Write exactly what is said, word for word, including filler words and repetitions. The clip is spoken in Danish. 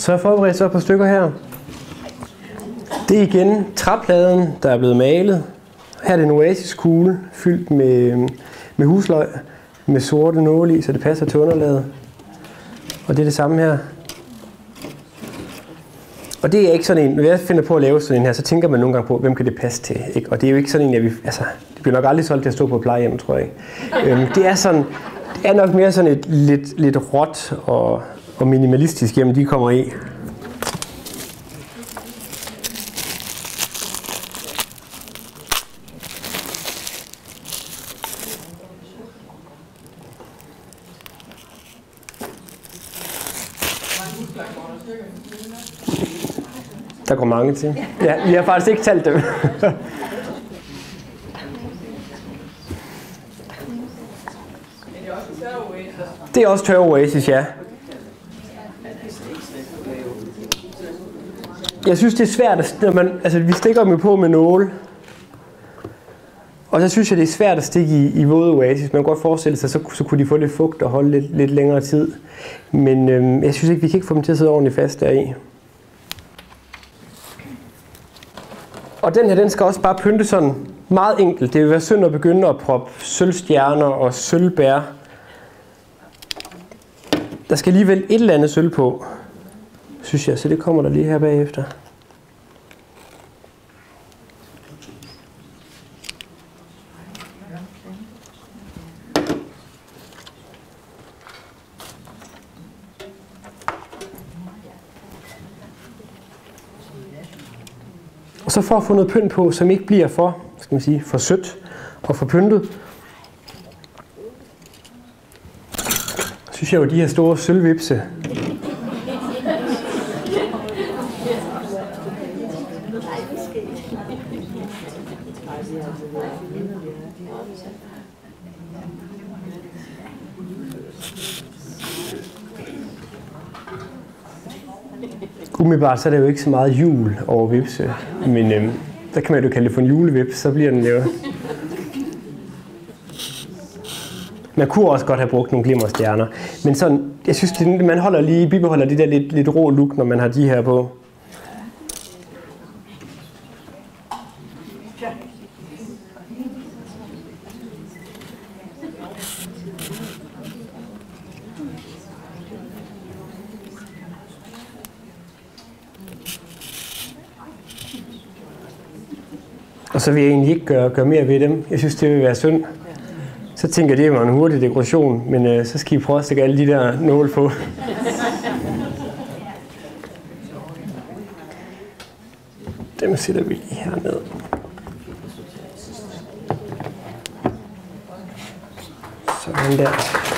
Så er jeg forberedt så et par stykker her. Det er igen træpladen, der er blevet malet. Her er det en oasiskugle fyldt med, med husløg med sorte nåle i, så det passer til underlaget. Og det er det samme her. Og det er ikke sådan en, når jeg finder på at lave sådan en her, så tænker man nogle gange på, hvem kan det passe til, ikke? Og det er jo ikke sådan en, jeg vil, altså, det bliver nok aldrig solgt til at stå på plejehjem, tror jeg ikke. øhm, det er sådan, det er nok mere sådan et lidt, lidt råt og, og minimalistisk hjem, de kommer i. Der går mange til. Ja, vi har faktisk ikke talt dem. Det er også tørre oasis, ja. Jeg synes, det er svært, når man, altså vi stikker dem på med nåle. Og så synes jeg, det er svært at stikke i, i våde oasis. Man kan godt forestille sig, så, så kunne de få lidt fugt og holde lidt, lidt længere tid. Men øhm, jeg synes ikke, vi kan ikke få dem til at sidde ordentligt fast deri. Og den her, den skal også bare pynte sådan meget enkelt. Det vil være synd at begynde at proppe sølvstjerner og sølvbær. Der skal alligevel et eller andet sølv på, synes jeg. Så det kommer der lige her bagefter. Og så for at få noget pynt på, som ikke bliver for, skal man sige, for sødt og for pyntet, synes jeg jo, de her store sølvvipse. Umiddelbart så er der jo ikke så meget jul over vipse, men øhm, der kan man jo kalde det for en julevips, så bliver den jo. Man kunne også godt have brugt nogle glimmerstjerner, men sådan, jeg synes, det, man holder lige, bibeholder det der lidt, lidt rå look, når man har de her på. Og så vil jeg egentlig ikke gøre, gøre mere ved dem. Jeg synes, det vil være synd. Så tænker jeg, det er en hurtig dekoration, men øh, så skal I prøve at stikke alle de der nåle på. Dem sætter vi lige herned. Sådan der.